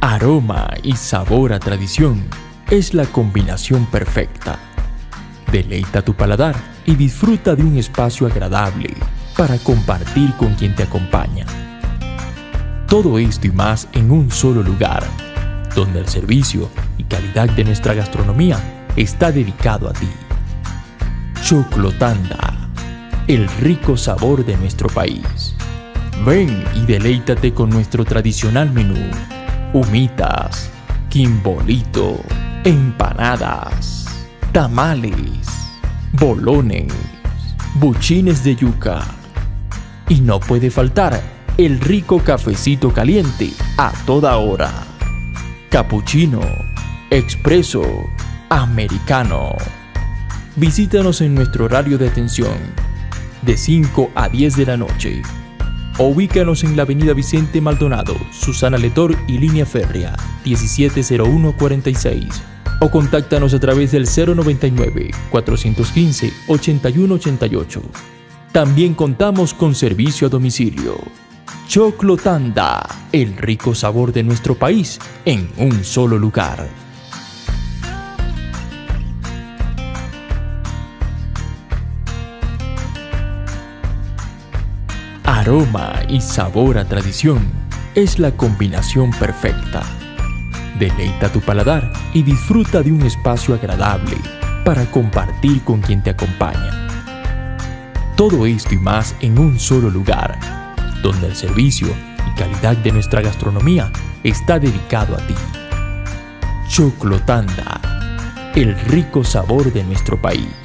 Aroma y sabor a tradición es la combinación perfecta. Deleita tu paladar y disfruta de un espacio agradable para compartir con quien te acompaña. Todo esto y más en un solo lugar, donde el servicio y calidad de nuestra gastronomía está dedicado a ti. Choclotanda, el rico sabor de nuestro país. Ven y deleítate con nuestro tradicional menú: humitas, quimbolito, empanadas, tamales, bolones, buchines de yuca. Y no puede faltar el rico cafecito caliente a toda hora. Capuchino, expreso, americano. Visítanos en nuestro horario de atención de 5 a 10 de la noche. O ubícanos en la avenida Vicente Maldonado, Susana Letor y línea férrea 170146. O contáctanos a través del 099-415-8188. También contamos con servicio a domicilio. Choclotanda, el rico sabor de nuestro país en un solo lugar. Aroma y sabor a tradición es la combinación perfecta. Deleita tu paladar y disfruta de un espacio agradable para compartir con quien te acompaña. Todo esto y más en un solo lugar, donde el servicio y calidad de nuestra gastronomía está dedicado a ti. Choclotanda, el rico sabor de nuestro país.